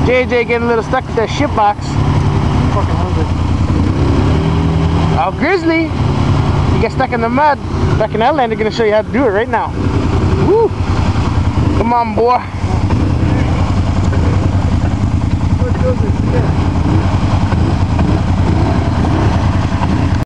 JJ getting a little stuck with that ship box. Fucking hungry. Oh, Grizzly, you get stuck in the mud. Back in Outland, they're gonna show you how to do it right now. Woo! Come on, boy.